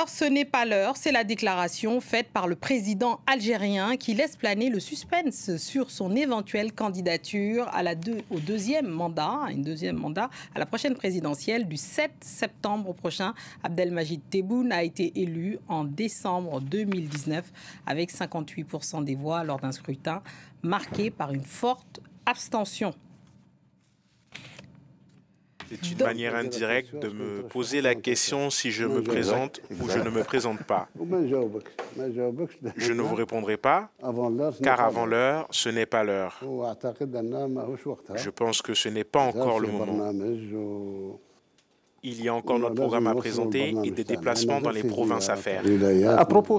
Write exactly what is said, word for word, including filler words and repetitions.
l'heure, ce n'est pas l'heure. C'est la déclaration faite par le président algérien qui laisse planer le suspense sur son éventuelle candidature à la deux, au deuxième mandat, une deuxième mandat à la prochaine présidentielle du sept septembre prochain. Abdelmajid Tebboune a été élu en décembre deux mille dix-neuf avec cinquante-huit pour cent des voix lors d'un scrutin marqué par une forte abstention. C'est une Donc, manière indirecte de me poser la question si je me présente ou je ne me présente pas. Je ne vous répondrai pas, car avant l'heure, ce n'est pas l'heure. Je pense que ce n'est pas encore le moment. Il y a encore notre programme à présenter et des déplacements dans les provinces à faire. À propos